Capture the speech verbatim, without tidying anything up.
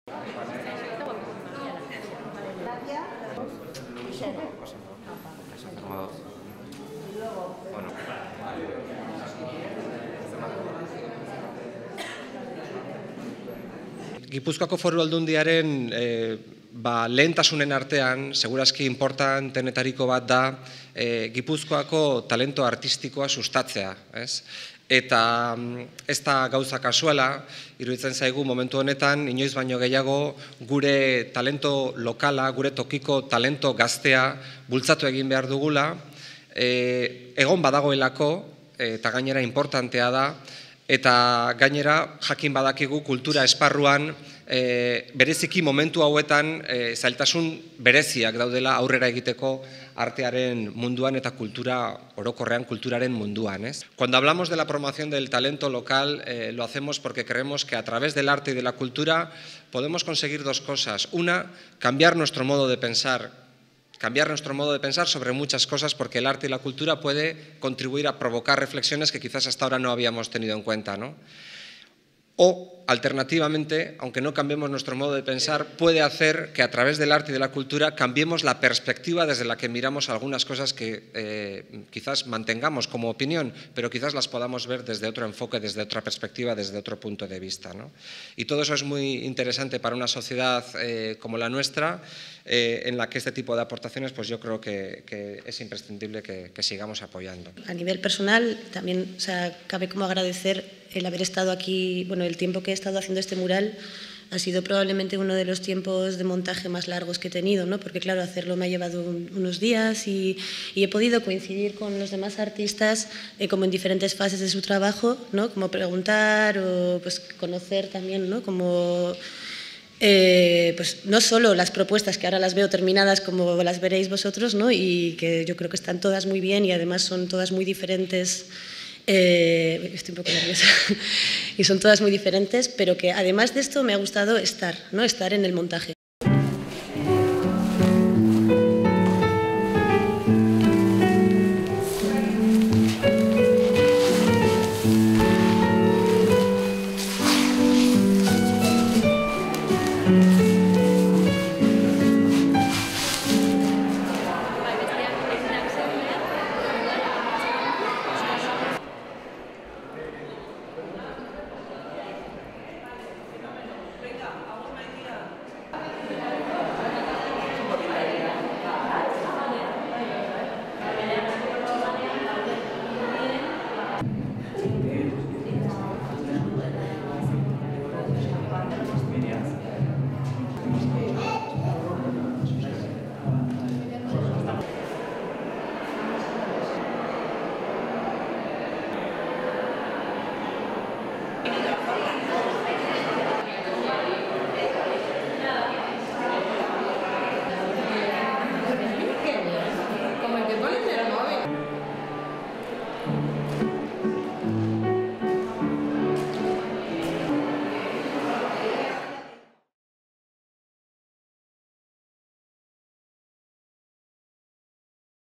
Gipuzkoako Foru Aldundiaren e, ba, lehentasunen artean, segurazki importantenetariko bat da e, Gipuzkoako talento artistikoa sustatzea. Ez? Eta ez da gauza kasuala, iruditzen zaigu momentu honetan, inoiz baino gehiago gure talento lokala, gure tokiko talento gaztea bultzatu egin behar dugula, e, egon badagoelako, eta gainera importantea da, eta gainera jakin badakigu kultura esparruan e, bereziki momentu hauetan e, zailtasun bereziak daudela aurrera egiteko artearen munduan eta kultura orokorrean kulturaren munduan. ¿es? Cuando hablamos de la promoción del talento local eh, lo hacemos porque creemos que a través del arte y de la cultura podemos conseguir dos cosas. Una, cambiar nuestro modo de pensar cambiar nuestro modo de pensar sobre muchas cosas porque el arte y la cultura puede contribuir a provocar reflexiones que quizás hasta ahora no habíamos tenido en cuenta, ¿no? O, alternativamente, aunque no cambiemos nuestro modo de pensar, puede hacer que a través del arte y de la cultura cambiemos la perspectiva desde la que miramos algunas cosas que eh, quizás mantengamos como opinión, pero quizás las podamos ver desde otro enfoque, desde otra perspectiva, desde otro punto de vista, ¿no? Y todo eso es muy interesante para una sociedad eh, como la nuestra, eh, en la que este tipo de aportaciones, pues yo creo que, que es imprescindible que, que sigamos apoyando. A nivel personal, también o sea, cabe como agradecer el haber estado aquí, bueno, el tiempo que he estado haciendo este mural ha sido probablemente uno de los tiempos de montaje más largos que he tenido, ¿no? Porque claro, hacerlo me ha llevado un, unos días y, y he podido coincidir con los demás artistas eh, como en diferentes fases de su trabajo, ¿no? Como preguntar o pues, conocer también, ¿no? Como Eh, pues no solo las propuestas que ahora las veo terminadas como las veréis vosotros, ¿no? Y que yo creo que están todas muy bien y además son todas muy diferentes, eh, estoy un poco nerviosa, y son todas muy diferentes, pero que además de esto me ha gustado estar, ¿no? Estar en el montaje.